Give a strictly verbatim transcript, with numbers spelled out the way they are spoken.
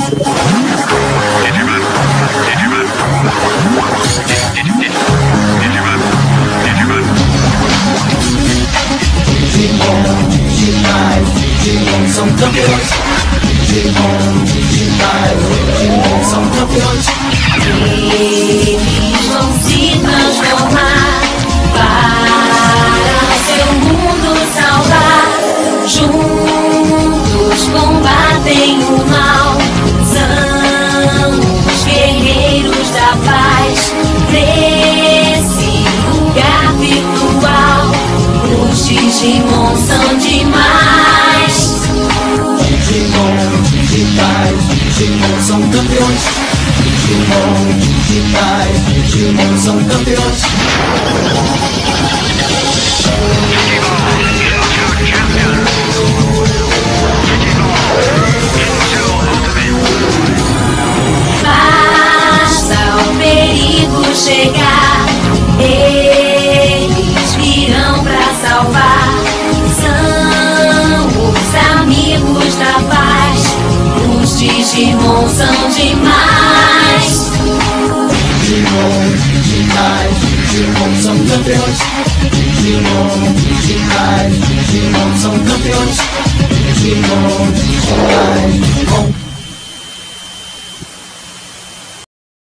São campeões, Digimon, digitais, Digimon são campeões. Eles vão se transformar para seu mundo salvar. Juntos combatem o mal, são os guerreiros da paz. Nesse lugar virtual, os Digimon são demais. Digimon, digitais, Digimon são campeões. Digimon, digitais, Digimon são campeões. Basta o perigo chegar, eles virão pra salvar. São os amigos da paz, os Digimon são demais. Digimon, digitais, Digimon são campeões. Digimon, digitais, Digimon são campeões. Digimon, digitais, Digimon